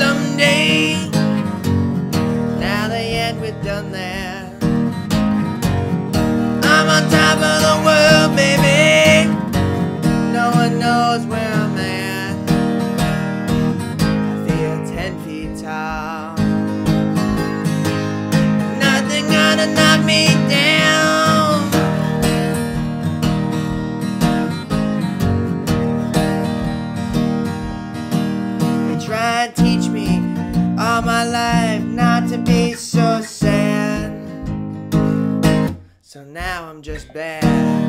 someday. Now the end, we're done there. I'm on top of the world, baby. No one knows where I'm at. I feel 10 feet tall. Nothing gonna knock me down. They try and teach me all my life not to be so sad. So now I'm just bad.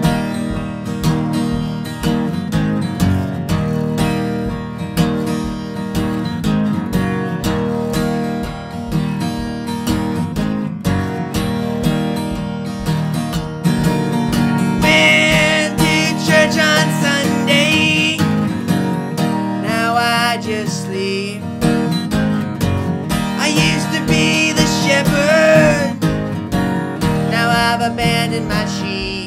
Went to church on Sunday. Now I just sleep. I used to be the shepherd. Now I've abandoned my sheep.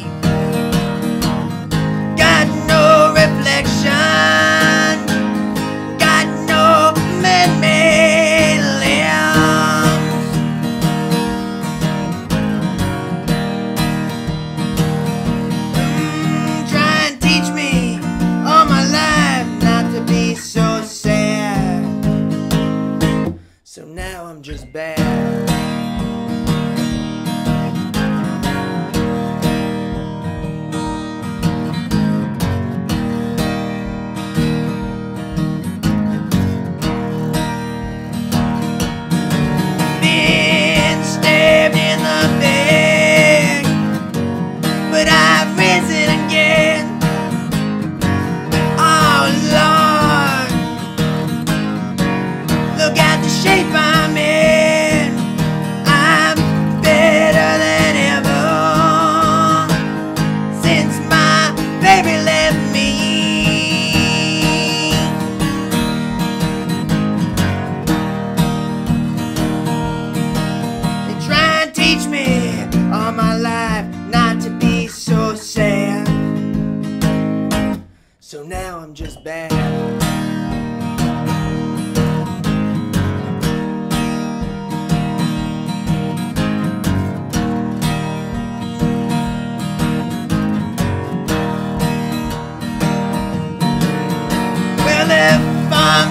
Got no reflection. Got no man-made limbs. Try and teach me all my life not to be so sad. So now I'm just bad. Shape I'm in, I'm better than ever since my baby left me. They try and teach me all my life not to be so sad. So now I'm just bad. If I'm